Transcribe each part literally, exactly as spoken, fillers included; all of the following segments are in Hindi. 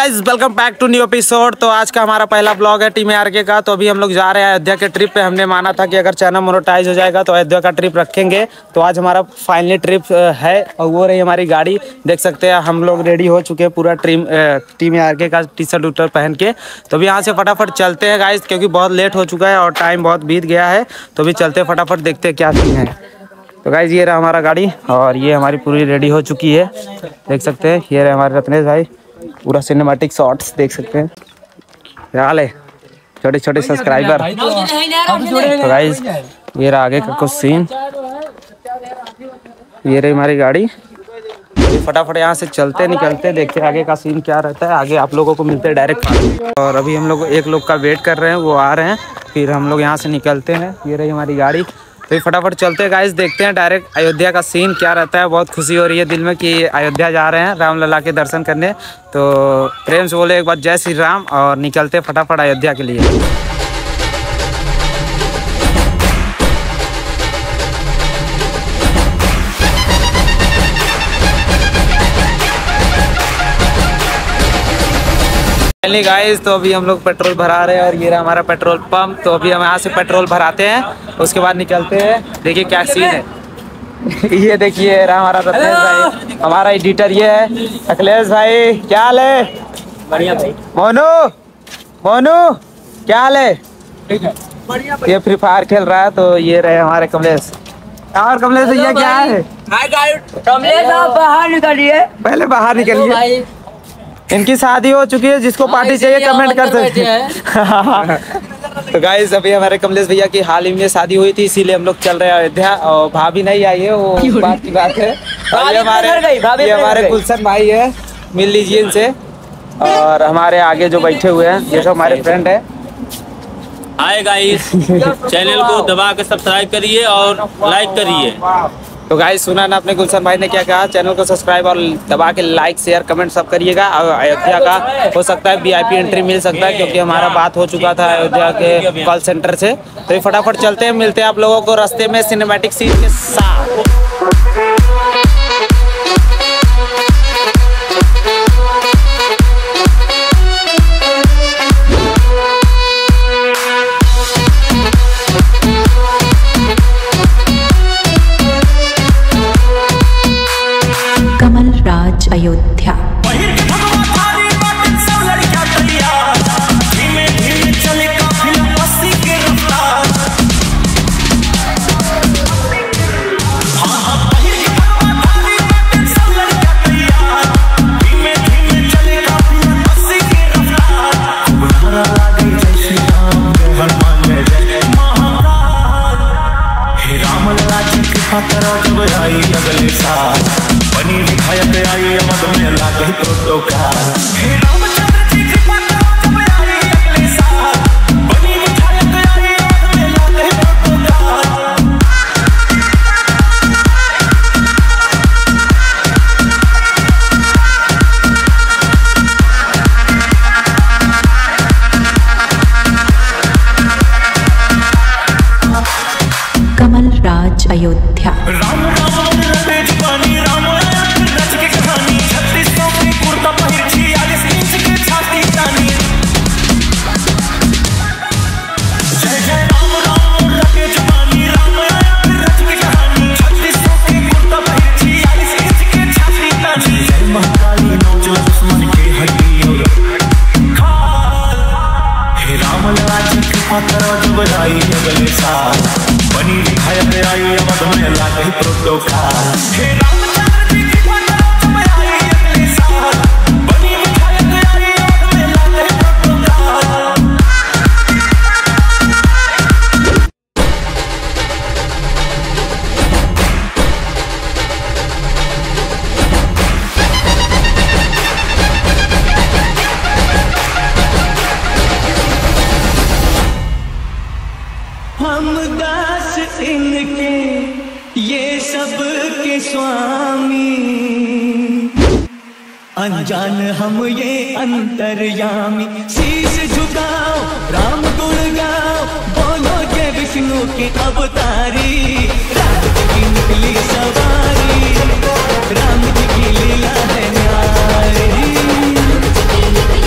Guys welcome back to new episode. तो आज का हमारा पहला ब्लॉग है टीम आरके का। तो अभी हम लोग जा रहे हैं अयोध्या के ट्रिप पे। हमने माना था कि अगर चैनल मोनेटाइज हो जाएगा तो अयोध्या का ट्रिप रखेंगे। तो आज हमारा फाइनली ट्रिप है और वो रही हमारी गाड़ी। देख सकते हैं हम लोग रेडी हो चुके हैं पूरा टीम टीम आरके का टी शर्ट उटर पहन के। तो अभी यहाँ से फटाफट चलते हैं गाइस, क्योंकि बहुत लेट हो चुका है और टाइम बहुत बीत गया है। तो अभी चलते हैं फटाफट, देखते हैं क्या सीन है। तो गाइस ये रहा हमारा गाड़ी और ये हमारी पूरी रेडी हो चुकी है। देख सकते हैं ये रहे हमारे रत्नेश भाई, पूरा सिनेमैटिक शॉट्स देख सकते हैं। क्या हाल है छोटे छोटे सब्सक्राइबर। तो गाइस ये रहा आगे का कुछ सीन। ये रही हमारी गाड़ी। फटाफट यहाँ से चलते निकलते, देखते आगे का सीन क्या रहता है। आगे आप लोगों को मिलते हैं डायरेक्ट। और अभी हम लोग एक लोग का वेट कर रहे हैं, वो आ रहे हैं, फिर हम लोग यहाँ से निकलते हैं। ये रही हमारी गाड़ी। तो फटाफट चलते हैं गाइस, देखते हैं डायरेक्ट अयोध्या का सीन क्या रहता है। बहुत खुशी हो रही है दिल में कि अयोध्या जा रहे हैं रामलला के दर्शन करने। तो प्रेम से बोले एक बार जय श्री राम और निकलते फटाफट अयोध्या के लिए। गाइस तो अभी हम लोग पेट्रोल भरा रहे हैं और ये रहा हमारा पेट्रोल पंप। तो अभी हम यहाँ से पेट्रोल भराते हैं, उसके बाद निकलते हैं। देखिए क्या सीन है। ये देखिए रहा हमारा रत्नेश भाई, हमारा एडिटर ये है अखिलेश भाई। क्या हाल है? बढ़िया भाई। मोनू मोनू क्या हाल है? ठीक है बढ़िया। ये फ्री फायर खेल रहा है। तो ये रहे हमारे कमलेश। और कमलेश भैया क्या है? कमलेश आप बाहर निकलिए, पहले बाहर निकलिए। इनकी शादी हो चुकी है, जिसको पार्टी चाहिए कमेंट कर सकते हैं। तो गाइस अभी हमारे कमलेश भैया की हाल ही में शादी हुई थी, इसीलिए हम लोग चल रहे हैं अयोध्या। और भाभी नहीं आई है, वो बात की बात है। और ये हमारे ये हमारे गुलशन भाई है, मिल लीजिए इनसे। और हमारे आगे जो बैठे हुए हैं ये सब हमारे फ्रेंड है। हाय गाइस, चैनल को दबा के सब्सक्राइब करिए और लाइक करिए। तो गाइस सुना ना अपने गुलशन भाई ने क्या कहा, चैनल को सब्सक्राइब और दबा के लाइक शेयर कमेंट सब करिएगा। और अयोध्या का हो सकता है वीआईपी एंट्री मिल सकता है, क्योंकि हमारा बात हो चुका था अयोध्या के कॉल सेंटर से। तो ये फटाफट चलते हैं, मिलते हैं आप लोगों को रास्ते में सिनेमैटिक सीन के साथ। अयोध्या अगले साल बनी विधायक आई मद में लागे प्रोटोकॉल। कमल राज अयोध्या। अगले साल बनी विधायक आई मद में लागे प्रोटोकॉल। हम दास इनके ये सब के स्वामी, अनजान हम ये अंतर्यामी। शीश झुकाओ राम गुण गाओ, बोलो जय विष्णु के अवतारी। राम जी की निकली सवारी, राम जी की लीला है न्यारी।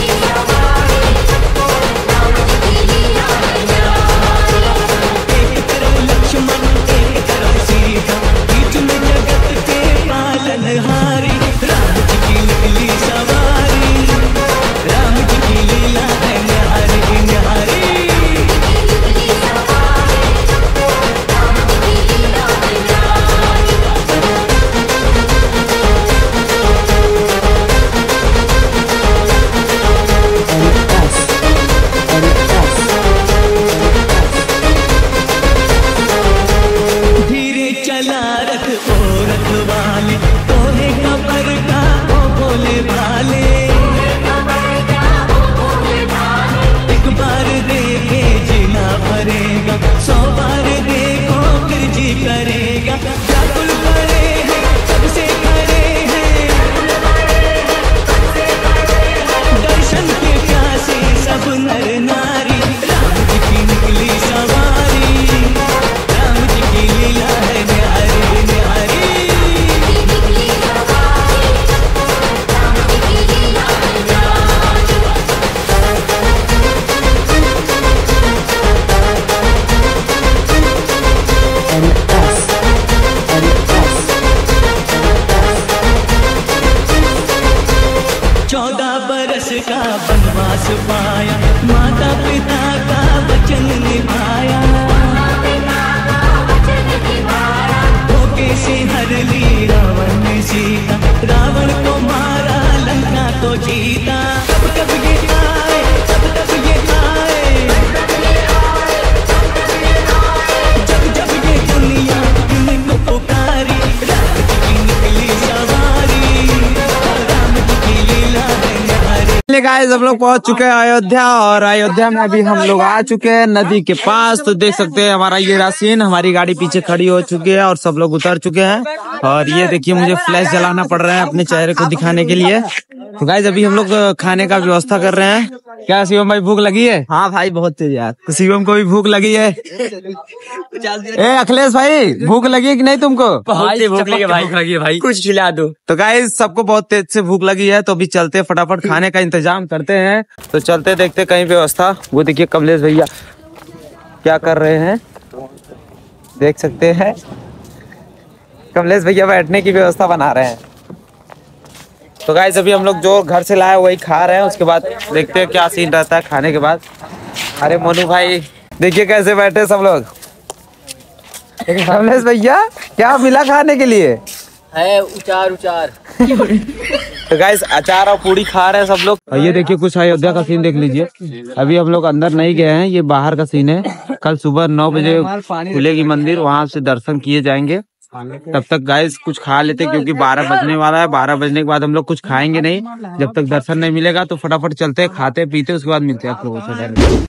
बरस का वनवास पाया, माता पिता का वचन निभाया, धोखे से हर ली रावण ने सीता, रावण को मारा लंका तो जीता। कब कब ये आए, कब कब ये आए, जब जब ये दुनिया इनको पुकारी, राम की निकली सवारी, राम की लीला है न्यारी। गाइस हम लोग पहुंच चुके हैं अयोध्या, और अयोध्या में अभी हम लोग आ चुके हैं नदी के पास। तो देख सकते हैं हमारा ये रासीन, हमारी गाड़ी पीछे खड़ी हो चुकी है और सब लोग उतर चुके हैं। और ये देखिए मुझे फ्लैश जलाना पड़ रहा है अपने चेहरे को दिखाने के लिए। तो गाइस अभी हम लोग खाने का व्यवस्था कर रहे हैं। क्या शिवम भाई भूख लगी है? हाँ भाई बहुत तेज यार। तो शिवम को भी भूख लगी है। ए अखिलेश भाई भूख लगी है कि नहीं तुमको? बहुत तेज भूख लगी भाई, भूख लगी है भाई, कुछ खिला दो। तो गाइस सबको बहुत तेज से भूख लगी है, तो अभी चलते फटाफट खाने का इंतजाम करते हैं। तो चलते देखते कहीं व्यवस्था। वो देखिए कमलेश भैया क्या कर रहे हैं, देख सकते हैं कमलेश भैया बैठने की व्यवस्था बना रहे हैं। तो गाइस अभी हम लोग जो घर से लाए वही खा रहे हैं, उसके बाद देखते हैं क्या सीन रहता है खाने के बाद। अरे मोनू भाई देखिए कैसे बैठे सब लोग। कमलेश भैया क्या मिला खाने के लिए? है उचार उचार। तो गाइस अचार और पूरी खा रहे हैं सब लोग। और ये देखिए कुछ अयोध्या का सीन देख लीजिए। अभी हम लोग अंदर नहीं गए हैं, ये बाहर का सीन है। कल सुबह नौ बजे खुलेगी मंदिर, वहां से दर्शन किए जाएंगे। तब तक गाइस कुछ खा लेते क्योंकि बारह बजने वाला है। बारह बजने के बाद हम लोग कुछ खाएंगे नहीं, जब तक दर्शन नहीं मिलेगा। तो फटाफट चलते खाते पीते उसके बाद मिलते हैं आप लोगों से।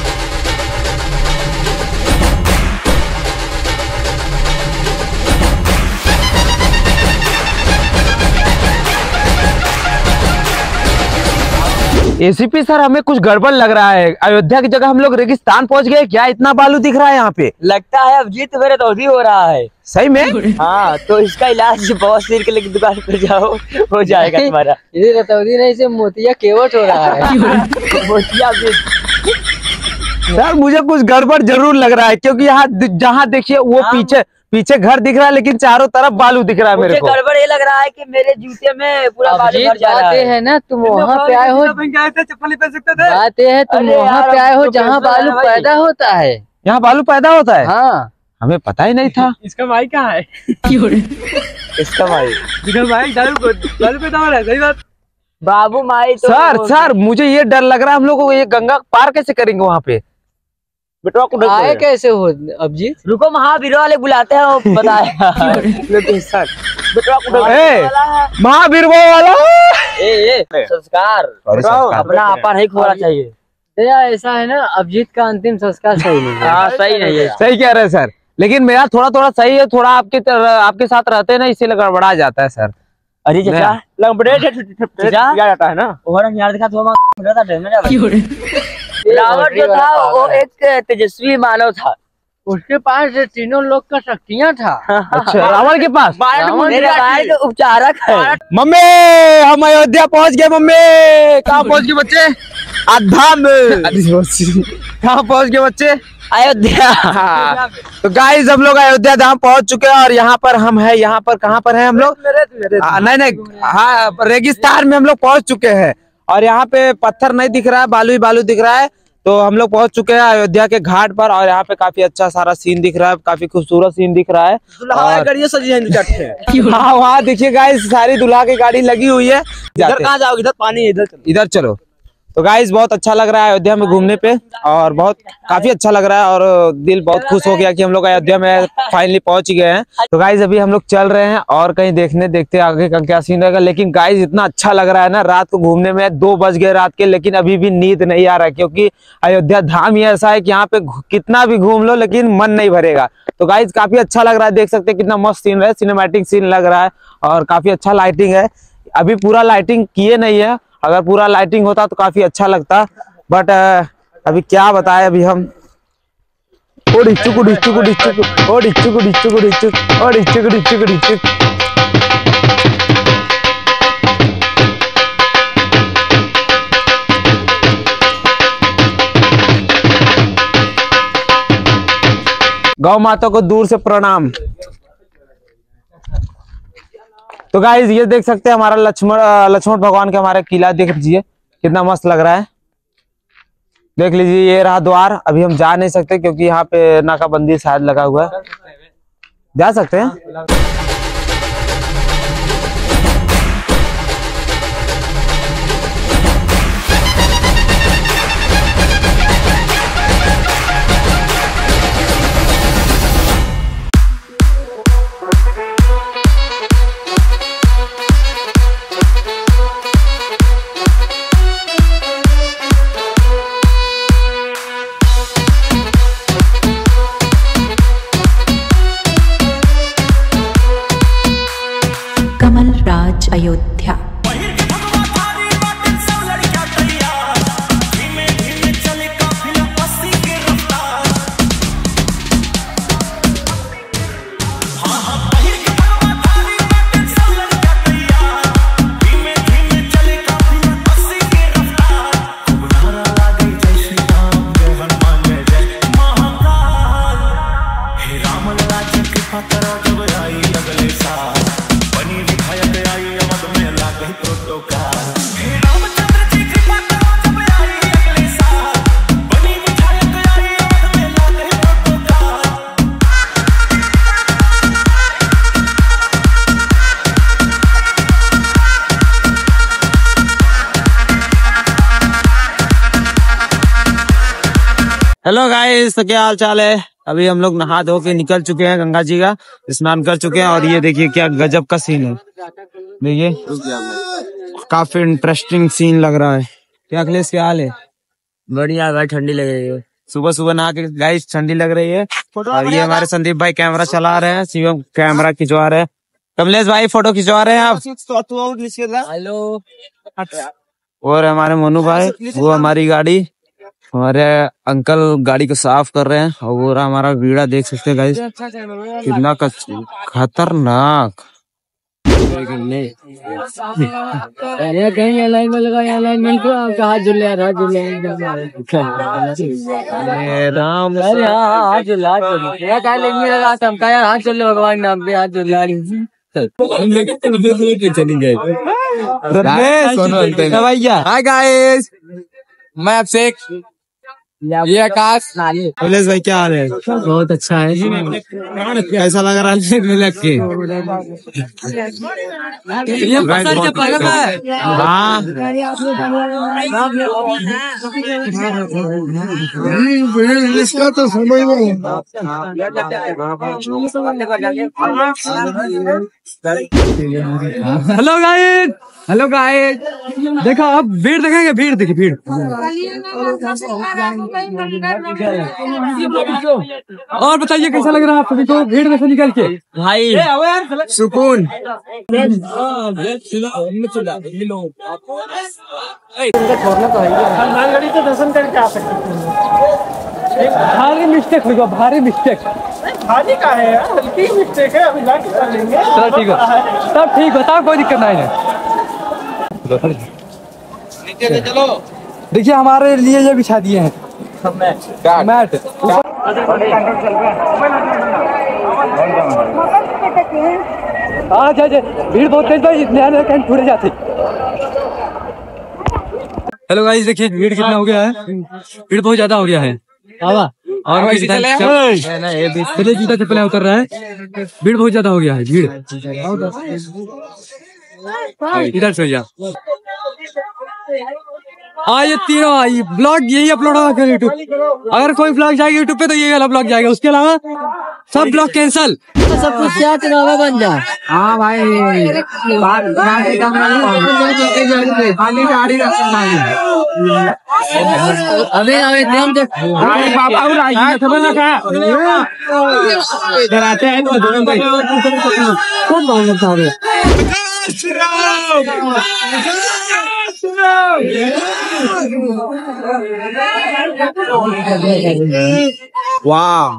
एसीपी सर हमें कुछ गड़बड़ लग रहा है। अयोध्या की जगह हम लोग रेगिस्तान पहुंच गए क्या? इतना बालू दिख रहा है यहाँ पे। लगता है अब जीत मेरे तो हो रहा है। सही में? हाँ तो इसका इलाज बहुत सिर के लेके दुकान पर जाओ, हो जाएगा तुम्हारा। इधर रतौदी नहीं से मोतिया केवट हो रहा है। मोतिया भी सर मुझे कुछ गड़बड़ जरूर लग रहा है, क्योंकि यहाँ जहाँ देखिए वो पीछे पीछे घर दिख रहा है, लेकिन चारों तरफ बालू दिख रहा है मेरे को। गड़बड़ ये लग रहा है कि मेरे जूते में पूरा बालू भर जा रहा है ना। तुम वहाँ पे आए हो, चप्पल नहीं पहन सकते थे। बात ये है तुम वहाँ पे आए हो जहाँ बालू पैदा होता है। यहाँ बालू पैदा होता है? हाँ हमें पता ही नहीं था। इसका भाई कहाँ है? इसका भाई भाई दारू दारू पैदा हो रहा है। सही बात बाबू माई तो सर सर मुझे ये डर लग रहा है हम लोग को ये गंगा पार कैसे करेंगे वहाँ पे? आए कैसे हो अब जी? रुको महावीर वाले बुलाते हैं, वो बताएगा। महावीर वो वाला ए, ए, संस्कार अपना आपा नहीं खोना चाहिए। ऐसा है ना, अभिजीत का अंतिम संस्कार सही नहीं है। हाँ सही नहीं है। सही कह रहे हैं सर, लेकिन मेरा थोड़ा थोड़ा सही है। थोड़ा आपके आपके साथ रहते हैं ना, इसीलिए गड़बड़ा जाता है सर। अरे चाचा जाता है ना, रावण जो था वो एक तेजस्वी मानव था, उसके पास तीनों लोग का शक्तियाँ था। अच्छा रावण के पास उपचारक है। मम्मी हम अयोध्या पहुंच गए। मम्मी कहाँ पहुंच गए बच्चे? धाम कहाँ पहुंच गए बच्चे? अयोध्या। तो गाइस हम लोग अयोध्या धाम पहुंच चुके हैं, और यहाँ पर हम हैं। यहाँ पर कहाँ पर हैं हम लोग? नहीं नहीं हाँ रेगिस्तान में हम लोग पहुंच चुके हैं, और यहाँ पे पत्थर नहीं दिख रहा है, बालू ही बालू दिख रहा है। तो हम लोग पहुंच चुके हैं अयोध्या के घाट पर, और यहाँ पे काफी अच्छा सारा सीन दिख रहा है, काफी खूबसूरत सीन दिख रहा है। गाड़ियाँ सजी हैं। हाँ वहाँ देखिए गाइस सारी दुल्हा की गाड़ी लगी हुई है। इधर कहाँ जाओगे? इधर पानी, इधर इधर चलो। तो गाइस बहुत अच्छा लग रहा है अयोध्या में घूमने पे, और बहुत काफी अच्छा लग रहा है, और दिल बहुत खुश हो गया कि हम लोग अयोध्या में फाइनली पहुंच गए हैं। तो गाइस अभी हम लोग चल रहे हैं और कहीं देखने देखते आगे का क्या सीन रहेगा। लेकिन गाइस इतना अच्छा लग रहा है ना, रात को घूमने में। दो बज गए रात के, लेकिन अभी भी नींद नहीं आ रहा है, क्योंकि अयोध्या धाम ही ऐसा है कि यहाँ पे कितना भी घूम लो लेकिन मन नहीं भरेगा। तो गाइस काफी अच्छा लग रहा है, देख सकते हैं कितना मस्त सीन है, सिनेमैटिक सीन लग रहा है, और काफी अच्छा लाइटिंग है। अभी पूरा लाइटिंग किए नहीं है, अगर पूरा लाइटिंग होता तो काफी अच्छा लगता, बट अभी क्या बताए। अभी हम ओ डिचुक डिचुक डिचुक ओ डिचुक डिचुक डिचुक ओ डिचुक डिचुक डिचुक। गौ माता को दूर से प्रणाम। तो गाइस ये देख सकते हैं हमारा लक्ष्मण लक्ष्मण भगवान का हमारा किला देख लीजिए, कितना मस्त लग रहा है, देख लीजिए। ये रहा द्वार। अभी हम जा नहीं सकते क्योंकि यहाँ पे नाकाबंदी शायद लगा हुआ है। जा सकते हैं। कमल राज अयोध्या। हेलो गाइस, तो क्या हाल चाल है। अभी हम लोग नहा धो के निकल चुके हैं, गंगा जी का स्नान कर चुके हैं। और ये देखिए क्या गजब का सीन है, देखिए काफी इंटरेस्टिंग सीन लग रहा है। क्या अखिलेश, क्या हाल है? बढ़िया भाई, ठंडी लग रही है। सुबह सुबह नहा के गाइस ठंडी लग रही है। और ये हमारे संदीप भाई कैमरा चला रहे हैं, शिवम कैमरा खिंचवा रहे हैं, कमलेश भाई फोटो खिंचवा रहे हैं आप। हेलो। और हमारे मोनू भाई, वो हमारी गाड़ी, हमारे अंकल गाड़ी को साफ कर रहे हैं। और वो रहा हमारा वीड़ा, देख सकते हैं गाइस कितना खतरनाक। कहीं अलाइनमेंट लगा, अलाइनमेंट को आपका हाथ जुड़ हाथ जुड़ राम हाथ जुड़ हाथ जुड़ यार, हाथ चल भगवान नाम पे हाथ जुड़ भैया। हाय गाइस, मैं अभिषेक, ये आकाश। कमलेश भाई क्या हाल है? बहुत अच्छा है। कैसा लग रहा है मिलक के? ये पसंद क्या पागल है? हाँ इसका तो समझ में। हेलो गाइस, हेलो गाइस, देखो अब भीड़ देखेंगे, भीड़ देखिए भीड़। और बताइए कैसा लग रहा है आप सभी को भीड़ में से निकल के? भाई सुकून। हनुमानगढ़ी तो दर्शन करके आ सकते। भारी मिस्टेक हुई, भारी मिस्टेक। भारी का है, हल्की मिस्टेक है, अभी लाके चलेंगे। चलो ठीक है, सब ठीक, बताओ, कोई दिक्कत नहीं है। चलो देखिए हमारे लिए ये बिछा दिए हैं मैट। हाँ जा जा, भीड़ बहुत तेज भाई, इसलिए कहीं छूट जाती। हेलो गाइस, देखिए भीड़ कितना हो गया है, भीड़ बहुत ज्यादा हो गया है। और जूता चप्पल उतर रहा है, भीड़ बहुत ज्यादा हो गया है, भीड़ इधर से जा। हाँ ये तीनों ये ब्लॉग यही अपलोड होगा यूट्यूब। अगर कोई ब्लॉग जाएगा यूट्यूब पे तो ये वाला ब्लॉग जाएगा, उसके अलावा सब ब्लॉग कैंसल। सब कुछ क्या चुनाव बन जाए। हाँ भाई, अबे अबे हम डराते हैं वाह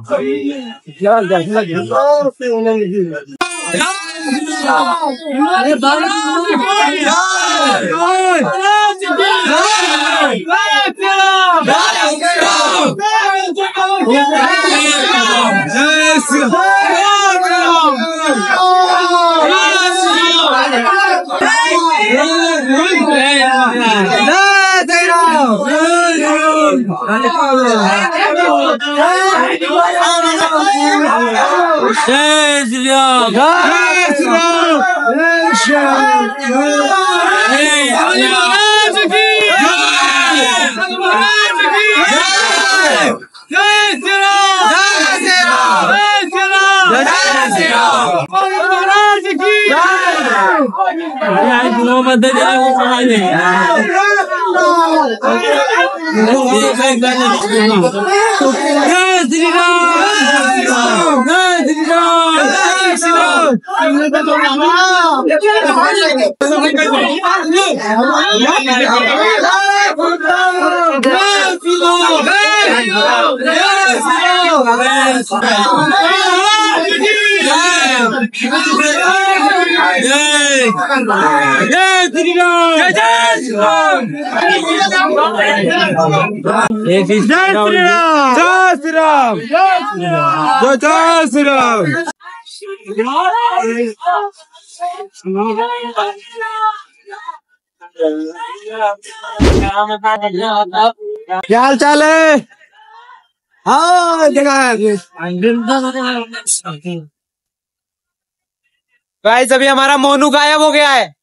क्या हाल चाल है? हाँ गाइस अभी हमारा मोनू गायब हो गया है।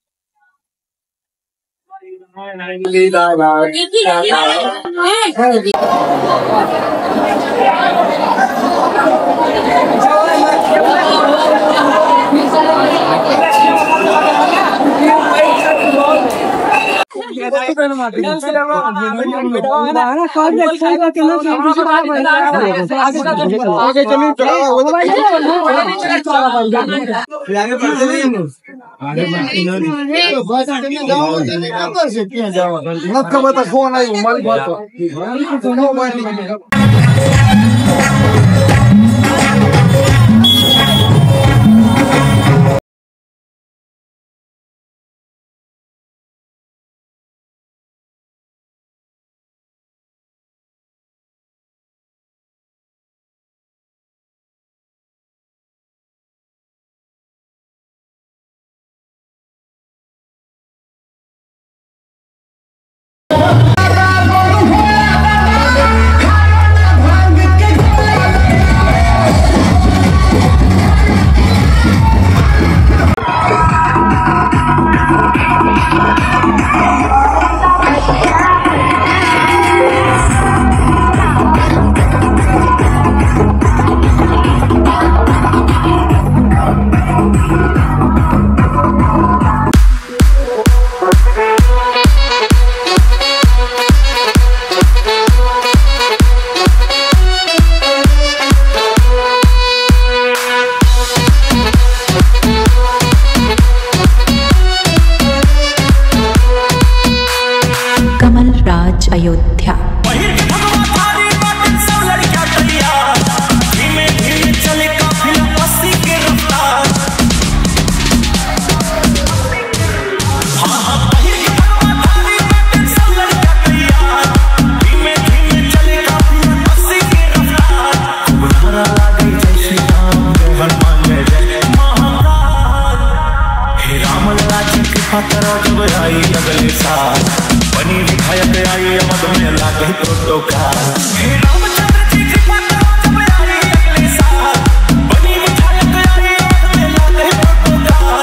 अयोध्या। अगले साल बनी विधायक आई मद में लागे प्रोटोकॉल। रामचंद्र जी कृपा करो जब आई अगले साल बनी विधायक आई मद में लागे प्रोटोकॉल।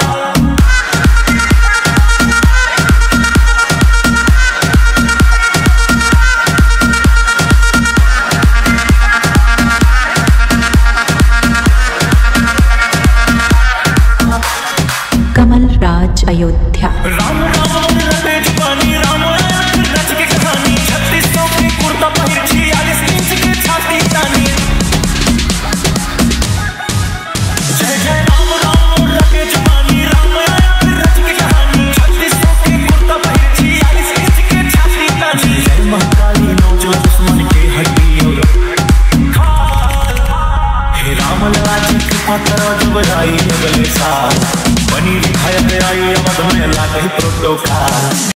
कमल राज अयोध्या। अगले साल बनी विधायक आई मद में लागे प्रोटोकॉल।